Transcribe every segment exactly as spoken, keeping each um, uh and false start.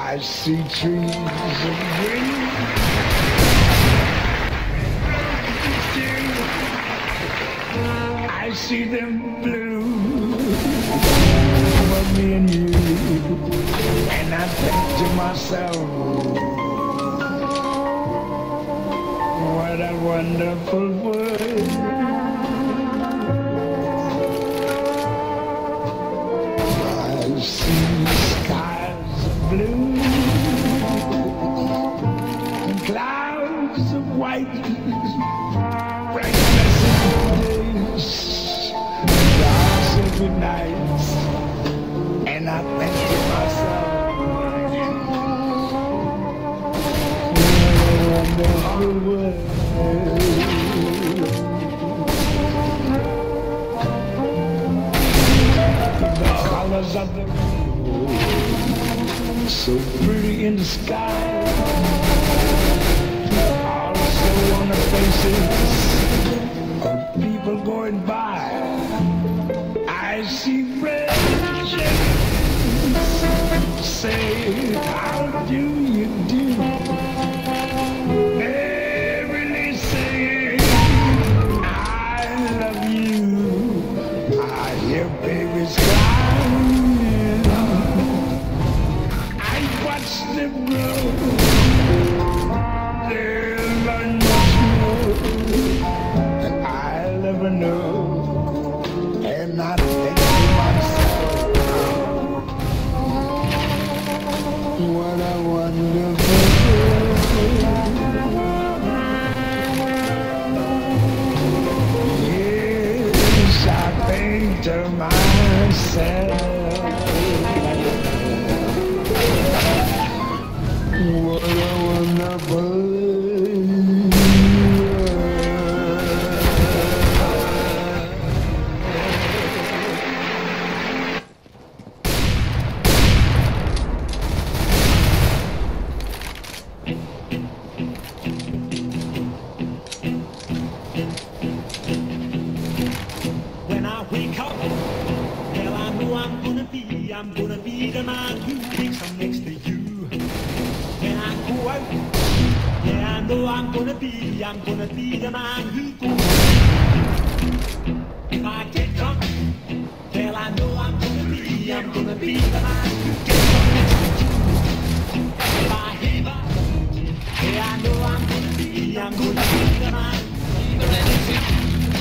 I see trees of green. I see them blue for me and you. And I think to myself, what a wonderful world. I see skies of blue and clouds of white, bright blessed days, dark sacred nights, and I think to myself, what a wonderful world. The colors of the rainbow, so pretty in the sky, also on the faces of people going by. I see red chickens say, how do you do? They really say, I love you. I hear babies crying. I watch them grow. They'll learn much more than I'll ever know. And I think to myself, what a wonderful world. Yes, I think to myself, what a wonderful world. When I wake up, well, I know I'm gonna be, I'm gonna be the man who wakes up next to you. When I go out, yeah, I know I'm gonna be, I'm gonna be the man who goes out. If I get drunk, well, I know I'm gonna be, I'm gonna be the man who gets up next to you. If I heaver, yeah, I know I'm gonna be, I'm gonna be the man who goes out.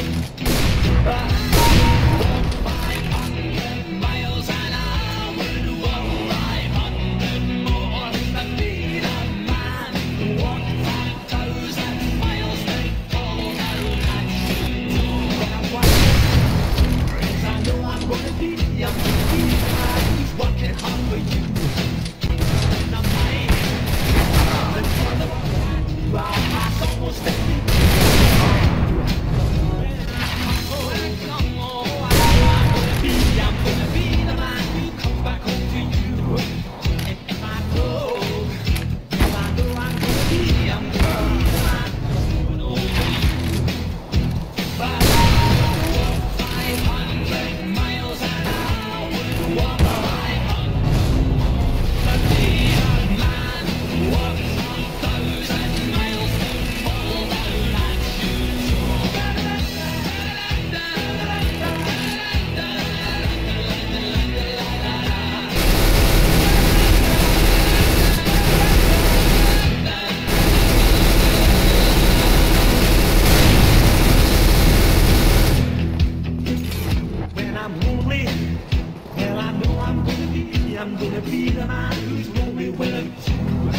I'm gonna be the man who's lonely when I'm two.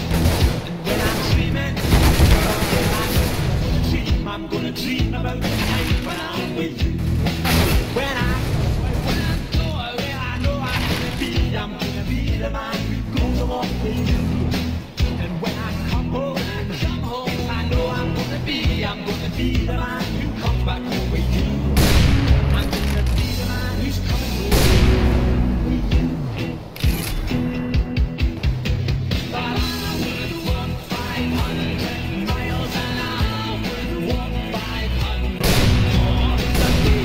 And when I'm dreaming, I'm gonna dream, I'm gonna dream about the night when I'm with you. When I, when I go away, I know I'm gonna be, I'm gonna be the man who goes along with you. And when I come home, come home, I know I'm gonna be, I'm gonna be the man who comes back home with you. I'm gonna be the man who's coming home with you. Miles an hour, walk five hundred more.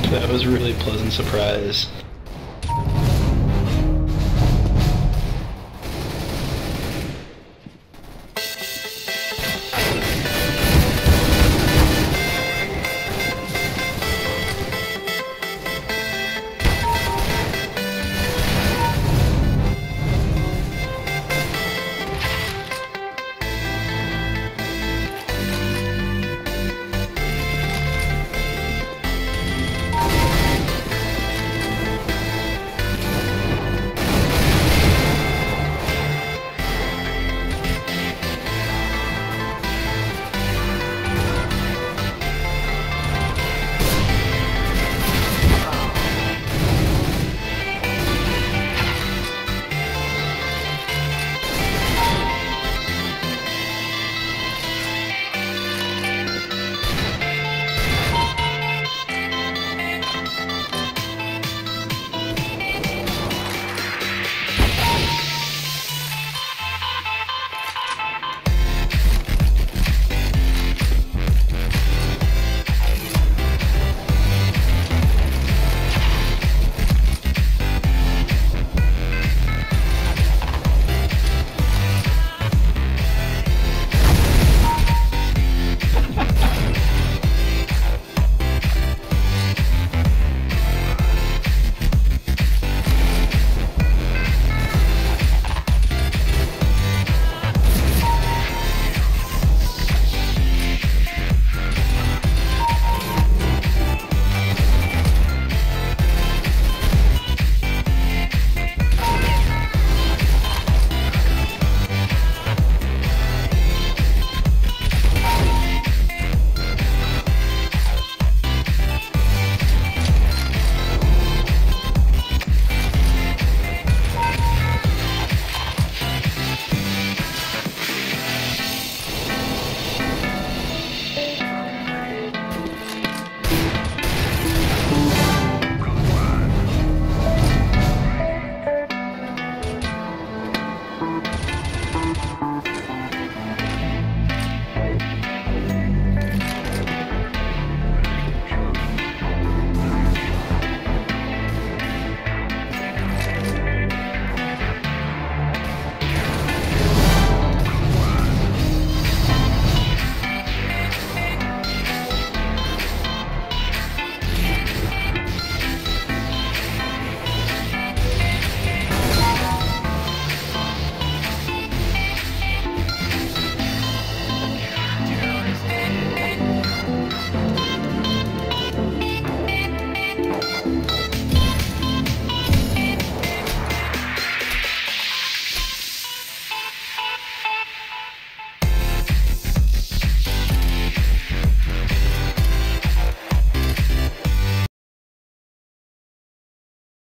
That was a really pleasant surprise.